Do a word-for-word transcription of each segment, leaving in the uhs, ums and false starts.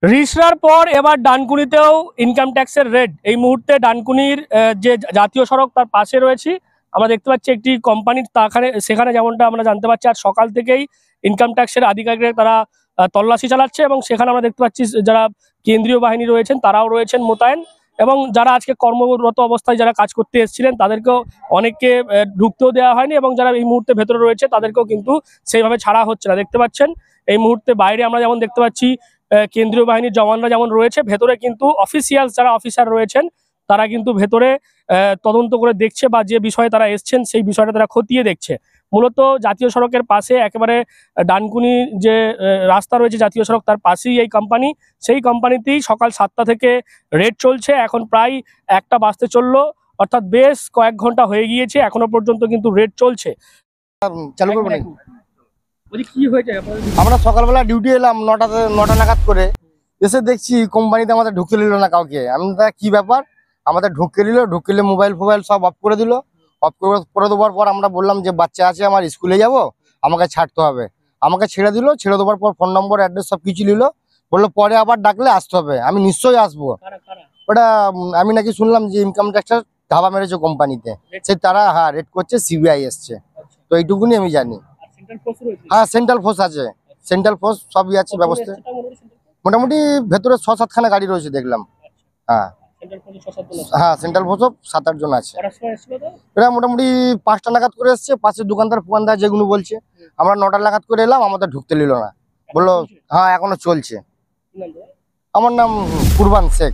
রিসরার পর এবার ডানকুনিতেও ইনকাম ট্যাক্সের রেড। এই মুহূর্তে ডানকুনির যে জাতীয় সড়ক তার পাশে রয়েছি, আমরা দেখতে পাচ্ছি একটি কোম্পানির তাখানে সেখানে যেমনটা আমরা জানতে পারছি আজ সকাল থেকেই ইনকাম ট্যাক্সের আধিকারিকরা তারা তল্লাশি চালাচ্ছে এবং সেখানে আমরা দেখতে পাচ্ছি যারা কেন্দ্রীয় বাহিনী রয়েছেন তারাও রয়েছেন মোতায়েন, এবং যারা আজকে কর্মরত অবস্থায় যারা কাজ করতে এসেছিলেন তাদেরকেও অনেককে ঢুকতেও দেওয়া হয়নি এবং যারা এই মুহূর্তে ভেতরে রয়েছে তাদেরকেও কিন্তু সেইভাবে ছাড়া হচ্ছে না। দেখতে পাচ্ছেন এই মুহূর্তে বাইরে আমরা যেমন দেখতে পাচ্ছি কেন্দ্রীয় বাহিনীর জওয়ানরা যেমন রয়েছে, ভেতরে কিন্তু অফিসিয়ালস যারা অফিসার রয়েছেন তারা কিন্তু ভেতরে তদন্ত করে দেখছে বা যে বিষয়ে তারা এসছেন সেই বিষয়টা তারা খতিয়ে দেখছে। মূলত জাতীয় সড়কের পাশে একেবারে ডানকুনি যে রাস্তা রয়েছে জাতীয় সড়ক তার পাশেই এই কোম্পানি, সেই কোম্পানিতেই সকাল সাতটা থেকে রেড চলছে। এখন প্রায় একটা বাজতে চললো, অর্থাৎ বেশ কয়েক ঘন্টা হয়ে গিয়েছে, এখনো পর্যন্ত কিন্তু রেড চলছে। চালু করবো না কি হয়েছে? আমরা সকালবেলা ডিউটি এলাম নটাতে নটা নাগাদ করে, এসে দেখছি কোম্পানিতে আমাদের ঢুকে নিল না কাউকে। আমি কি ব্যাপার, আমাদের ঢুকে নিল, ঢুকিলে মোবাইল ফোবাইল সব অফ করে দিল। অফ করে দেওয়ার পর আমরা বললাম যে বাচ্চা আছে আমার, স্কুলে যাব, আমাকে ছাড়তে হবে। আমাকে ছেড়ে দিল, ছেড়ে দেওয়ার পর ফোন নম্বর অ্যাড্রেস সব কিছু নিল, বললো পরে আবার ডাকলে আসতে হবে। আমি নিশ্চয়ই আসবো। ওটা আমি নাকি শুনলাম যে ইনকাম ট্যাক্সের ধাবা মেরেছে কোম্পানিতে, সেই তারা হ্যাঁ রেড করছে, সিবিআই এসছে, তো এইটুকুনি আমি জানি। হ্যাঁ সেন্ট্রাল ফোর্স আছে, সেন্ট্রাল ফোর্স সবই আছে ব্যবস্থা। মোটামুটি ভেতরে ছ সাতখানা গাড়ি রয়েছে দেখলাম। হ্যাঁ হ্যাঁ সেন্ট্রাল ফোর্সও সাত আট জন আছে। এরা মোটামুটি পাঁচটা নাগাদ করে এসছে, পাশের দোকানদার ফোকানদার যেগুলো বলছে। আমরা নটা নাগাদ করে এলাম, আমাদের ঢুকতে নিল না, বললো হ্যাঁ এখনো চলছে। আমার নাম কুরবান শেখ।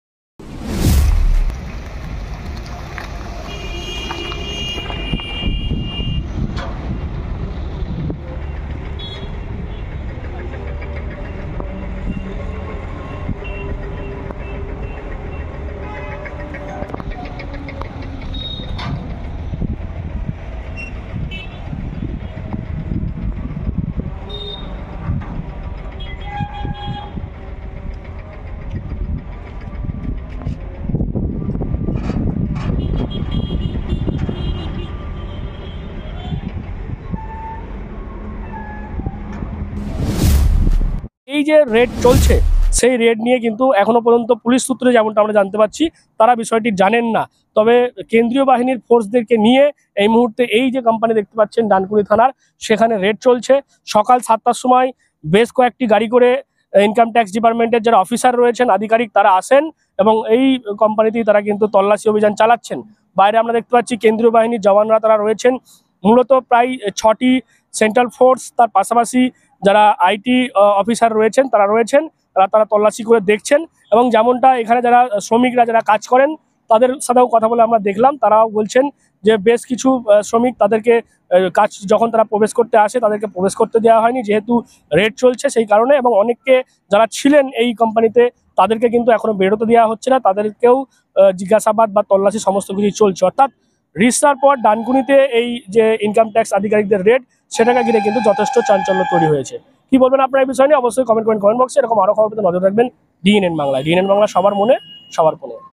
এই যে রেড চলছে সেই রেড নিয়ে কিন্তু এখনো পর্যন্ত পুলিশ সূত্রে যেমনটা আমরা জানতে পারছি তারা বিষয়টি জানেন না। তবে কেন্দ্রীয় বাহিনীর ফোর্সদেরকে নিয়ে এই মুহূর্তে এই যে কোম্পানি দেখতে পাচ্ছেন ডানকুনি থানার, সেখানে রেড চলছে। সকাল সাতটার সময় বেশ কয়েকটি গাড়ি করে ইনকাম ট্যাক্স ডিপার্টমেন্টের যারা অফিসার রয়েছেন আধিকারিক তারা আসেন এবং এই কোম্পানিতেই তারা কিন্তু তল্লাশি অভিযান চালাচ্ছেন। বাইরে আমরা দেখতে পাচ্ছি কেন্দ্রীয় বাহিনীর জওয়ানরা তারা রয়েছেন। মূলত প্রায় ছটি সেন্ট্রাল ফোর্স, তার পাশাপাশি যারা আইটি অফিসার রয়েছেন তারা রয়েছেন, তারা তারা তল্লাশি করে দেখছেন। এবং যেমনটা এখানে যারা শ্রমিকরা যারা কাজ করেন তাদের সাথেও কথা বলে আমরা দেখলাম, তারাও বলছেন যে বেশ কিছু শ্রমিক তাদেরকে কাজ যখন তারা প্রবেশ করতে আসে তাদেরকে প্রবেশ করতে দেওয়া হয়নি, যেহেতু রেড চলছে সেই কারণে। এবং অনেককে যারা ছিলেন এই কোম্পানিতে তাদেরকে কিন্তু এখনো বেরোতে দেওয়া হচ্ছে না, তাদেরকেও জিজ্ঞাসাবাদ বা তল্লাশি সমস্ত কিছু চলছে। অর্থাৎ রিসরার পর ডানকুনিতে এই যে ইনকাম ট্যাক্স আধিকারিকদের রেড, সেটাকে ঘিরে কিন্তু যথেষ্ট চাঞ্চল্য তৈরি হয়েছে। কি বলবেন আপনার এই বিষয় নিয়ে অবশ্যই কমেন্ট করেন কমেন্ট বক্সে। এরকম আরো খবর পেতে নজর রাখবেন ডিএনএন বাংলায়। ডিএনএন বাংলা সবার মনে সবার ফোনে।